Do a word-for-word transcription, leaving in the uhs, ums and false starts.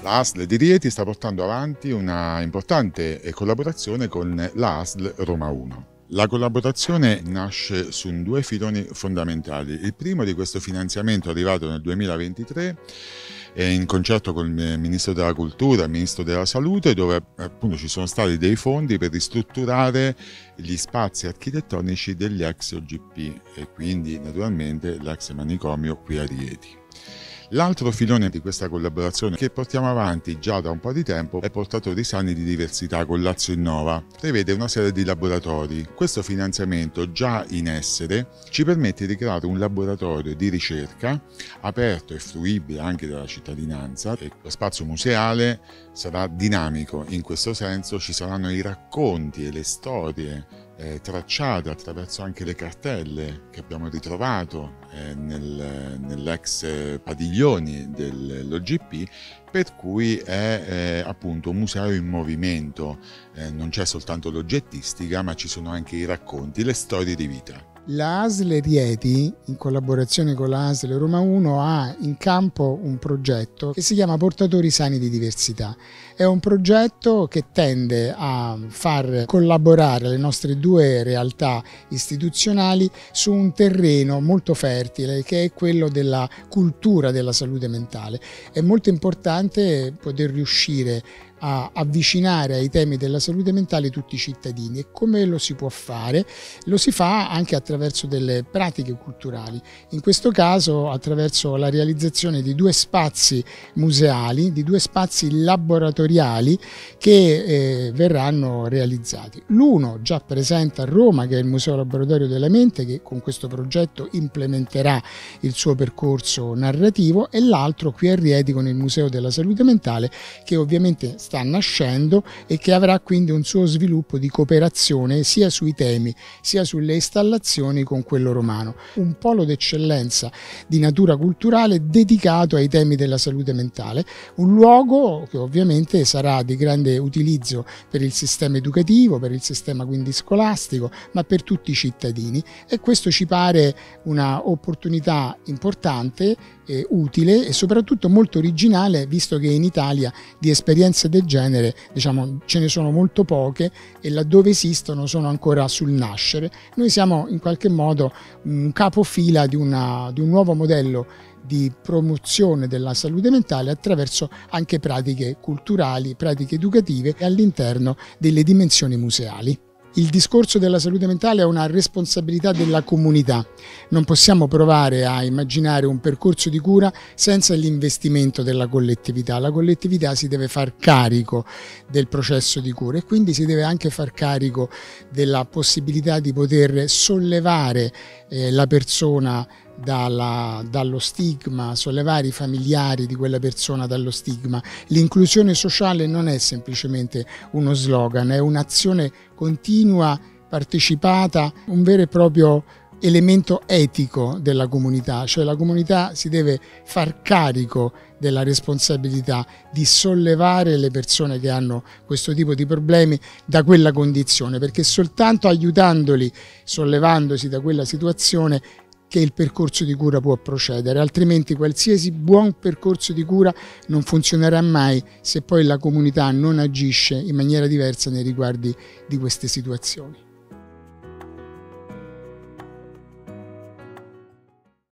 La A S L di Rieti sta portando avanti una importante collaborazione con la A S L Roma uno. La collaborazione nasce su due filoni fondamentali. Il primo di questo finanziamento è arrivato nel duemilaventitré in concerto con il Ministro della Cultura e il Ministro della Salute, dove appunto ci sono stati dei fondi per ristrutturare gli spazi architettonici degli ex O G P e quindi naturalmente l'ex manicomio qui a Rieti. L'altro filone di questa collaborazione che portiamo avanti già da un po' di tempo è Portatori Sani di Diversità con Lazio Innova. Prevede una serie di laboratori. Questo finanziamento già in essere ci permette di creare un laboratorio di ricerca aperto e fruibile anche dalla cittadinanza. E lo spazio museale sarà dinamico in questo senso, ci saranno i racconti e le storie Eh, tracciate attraverso anche le cartelle che abbiamo ritrovato eh, nel, nell'ex padiglioni dell'O G P, per cui è eh, appunto un museo in movimento, eh, non c'è soltanto l'oggettistica ma ci sono anche i racconti, le storie di vita. La A S L Rieti, in collaborazione con la A S L Roma uno, ha in campo un progetto che si chiama Portatori Sani di Diversità. È un progetto che tende a far collaborare le nostre due realtà istituzionali su un terreno molto fertile che è quello della cultura della salute mentale. È molto importante poter riuscire a avvicinare ai temi della salute mentale tutti i cittadini. E come lo si può fare? Lo si fa anche attraverso delle pratiche culturali, in questo caso attraverso la realizzazione di due spazi museali, di due spazi laboratoriali che eh, verranno realizzati. L'uno già presente a Roma, che è il Museo Laboratorio della Mente, che con questo progetto implementerà il suo percorso narrativo, e l'altro qui a Rieti con il Museo della Salute Mentale, che ovviamente sta nascendo e che avrà quindi un suo sviluppo di cooperazione sia sui temi sia sulle installazioni con quello romano. Un polo d'eccellenza di natura culturale dedicato ai temi della salute mentale, un luogo che ovviamente sarà di grande utilizzo per il sistema educativo, per il sistema quindi scolastico, ma per tutti i cittadini, e questo ci pare una opportunità importante, eh, utile e soprattutto molto originale, visto che in Italia di esperienze del genere diciamo ce ne sono molto poche e laddove esistono sono ancora sul nascere. Noi siamo in qualche modo un capofila di, una, di un nuovo modello di promozione della salute mentale attraverso anche pratiche culturali, pratiche educative all'interno delle dimensioni museali. Il discorso della salute mentale è una responsabilità della comunità. Non possiamo provare a immaginare un percorso di cura senza l'investimento della collettività. La collettività si deve far carico del processo di cura e quindi si deve anche far carico della possibilità di poter sollevare eh, la persona Dalla, dallo stigma, sollevare i familiari di quella persona dallo stigma. L'inclusione sociale non è semplicemente uno slogan, è un'azione continua, partecipata, un vero e proprio elemento etico della comunità, cioè la comunità si deve far carico della responsabilità di sollevare le persone che hanno questo tipo di problemi da quella condizione, perché soltanto aiutandoli, sollevandosi da quella situazione, che il percorso di cura può procedere, altrimenti qualsiasi buon percorso di cura non funzionerà mai se poi la comunità non agisce in maniera diversa nei riguardi di queste situazioni.